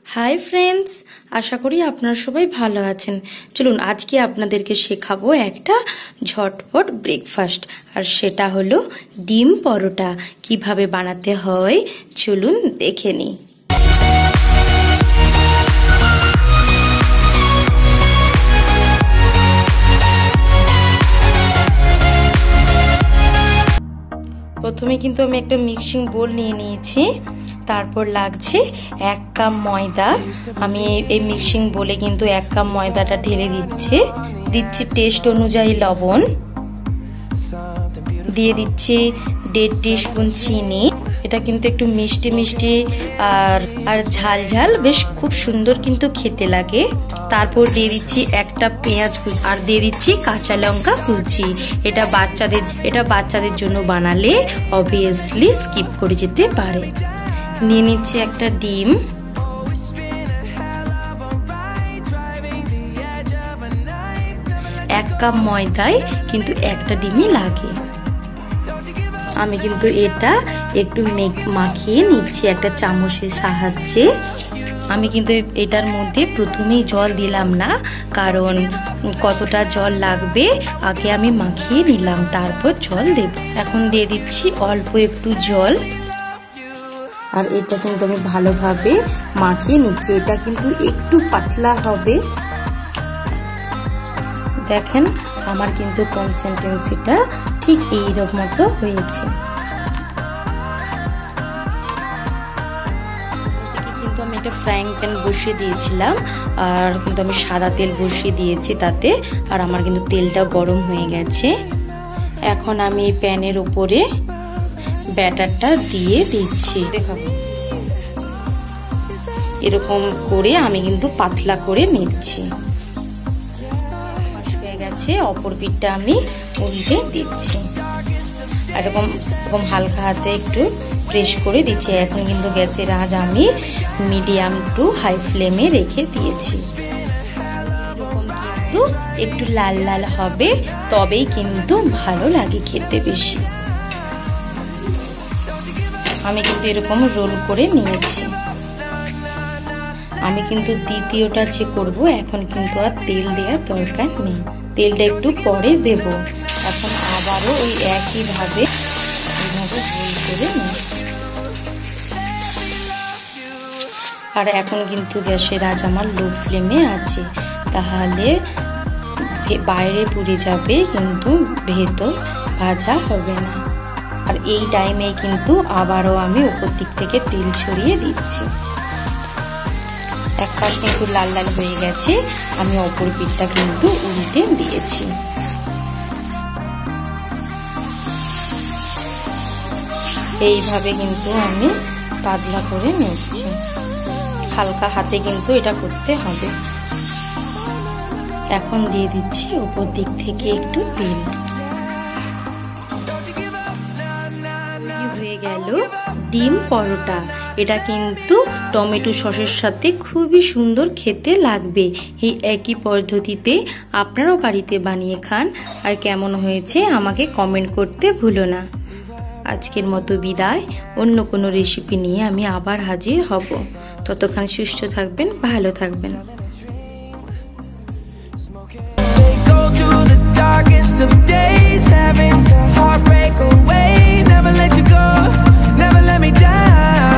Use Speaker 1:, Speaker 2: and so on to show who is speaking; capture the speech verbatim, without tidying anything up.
Speaker 1: Hi friends, আশা করি আপনারা সবাই ভালো আছেন। চলুন আজকে আপনাদেরকে শেখাবো একটা ঝটপট ব্রেকফাস্ট, আর সেটা হলো ডিম পরোটা। কিভাবে বানাতে হয় চলুন দেখে নিই। প্রথমে কিন্তু আমি একটা মিক্সিং বোল নিয়ে নিয়েছি, তারপর লাগছে এক কাপ ময়দা। আমি এই মিক্সিং বলে কিন্তু এক কাপ ময়দাটা ঢেলে দিচ্ছি। দিচ্ছি টেস্ট অনুযায়ী লবণ, দিয়ে দিচ্ছি দেড় টিস্পুন চিনি। এটা কিন্তু একটু মিষ্টি মিষ্টি আর আর ঝাল ঝাল, বেশ খুব সুন্দর কিন্তু খেতে লাগে। তারপর দিয়ে দিচ্ছি একটা পেঁয়াজ কুচি আর দিয়ে দিচ্ছি কাঁচা লঙ্কা কুচি। এটা বাচ্চাদের এটা বাচ্চাদের জন্য বানালে অবভিয়াসলি স্কিপ করে যেতে পারে। নিয়ে নিচ্ছি একটা ডিম, এক কাপ ময়দায় কিন্তু একটা ডিমই লাগে। আমি কিন্তু এটা একটু মাখিয়ে নিচ্ছি একটা চামচের সাহায্যে। আমি কিন্তু এটার মধ্যে প্রথমেই জল দিলাম না, কারণ কতটা জল লাগবে আগে আমি মাখিয়ে নিলাম, তারপর জল দেব। এখন দিয়ে দিচ্ছি অল্প একটু জল, আর এটা কিন্তু আমি ভালোভাবে মাখিয়ে নিচ্ছি। এটা কিন্তু একটু পাতলা হবে। দেখেন আমার কিন্তু কনসিস্টেন্সিটা ঠিক এইরকম মতো হয়েছে। কিন্তু আমি একটা ফ্রাইং প্যান বসিয়ে দিয়েছিলাম, আর কিন্তু আমি সাদা তেল বসিয়ে দিয়েছি তাতে, আর আমার কিন্তু তেলটা গরম হয়ে গেছে। এখন আমি এই প্যানের উপরে ব্যাটারটা দিয়ে দিচ্ছি। দেখাবো এরকম করে আমি কিন্তু পাতলা করে নিচ্ছি। হয়ে গেছে, অপর পিঠটা আমি উল্টে দিচ্ছি, এরকম এরকম হালকা হাতে একটু প্রেস করে দিচ্ছি। এখন কিন্তু গ্যাসের আঁচ আমি মিডিয়াম টু হাই ফ্লেমে রেখে দিয়েছি। এরকম কিন্তু একটু লাল লাল হবে, তবেই কিন্তু ভালো লাগে খেতে বেশি। আমি কিন্তু এরকম রোল করে নিয়েছি। আমি কিন্তু দ্বিতীয়টা যে করব, এখন কিন্তু আর তেল দেওয়ার দরকার নেই, তেলটা একটু পরে দেব। এখন আবারও ওই একইভাবে এইভাবে রোল করে নিই। আর এখন কিন্তু গ্যাসের আঁচ আমার লো ফ্লেমে আছে, তাহলে বাইরে পুড়ে যাবে কিন্তু ভেতর ভাজা হবে না। আর এই টাইমে কিন্তু আবারও আমি উপর দিক থেকে তেল ছড়িয়ে দিচ্ছি। এক পাশ কিন্তু লাল লাল হয়ে গেছে, আমি অপর পিঠটা কিন্তু উল্টে দিয়েছি। এইভাবে কিন্তু আমি পাতলা করে নিচ্ছি, হালকা হাতে কিন্তু এটা করতে হবে। এখন দিয়ে দিচ্ছি উপর দিক থেকে একটু তেল। হয়ে গেল ডিম পরোটা। এটা কিন্তু টমেটো সসের সাথে খুবই সুন্দর খেতে লাগবে। এই একই পদ্ধতিতে আপনারাও বাড়িতে বানিয়ে খান, আর কেমন হয়েছে আমাকে কমেন্ট করতে ভুলো না। আজকের মতো বিদায়, অন্য কোনো রেসিপি নিয়ে আমি আবার হাজির হব। ততক্ষণ সুস্থ থাকবেন, ভালো থাকবেন। Darkest of days, having to heartbreak away. Never let you go, never let me down.